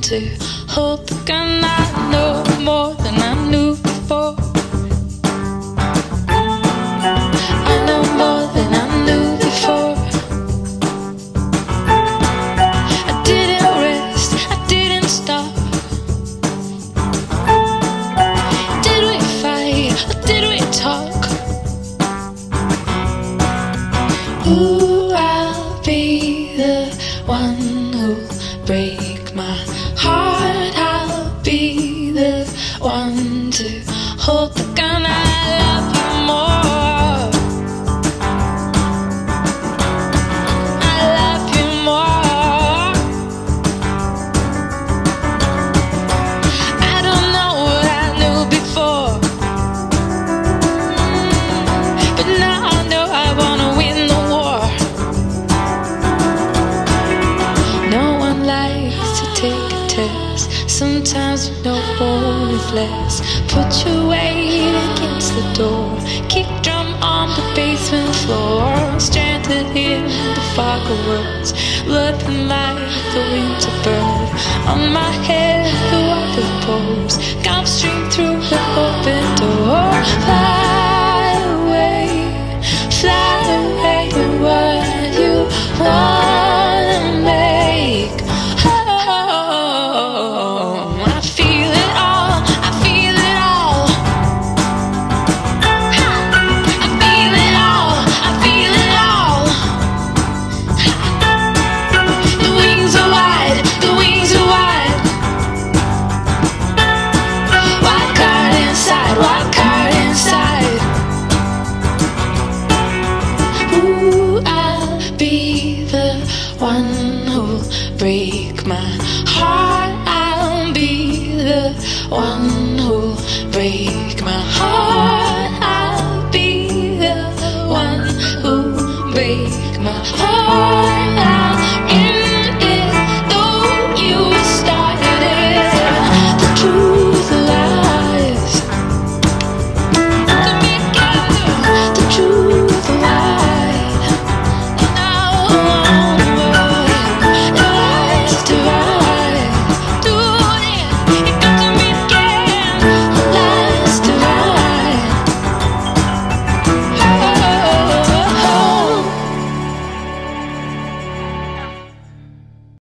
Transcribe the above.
to hold the gun. I know more than I knew before. I know more than I knew before. I didn't rest, I didn't stop. Did we fight or did we talk? Ooh, I'll be the one who'll break my heart. I'll be the one to hold the gun. I love you more. I love you more. I don't know what I knew before, but now I know I wanna win the war. No one likes to take a test. Sometimes you know more is less. Put your weight against the door. Kick drum on the basement floor. Stranded in the fog of words. Loving like the winter bird. On my head the water pours. Gulf stream through the open door.